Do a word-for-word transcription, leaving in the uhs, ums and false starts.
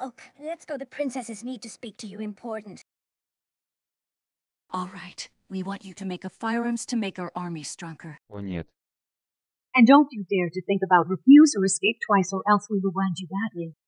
Oh, let's go. The princesses need to speak to you important. All right. We want you to make a firearms to make our army stronger. О нет. And don't you dare to think about refuse or escape twice, or else we will find you badly.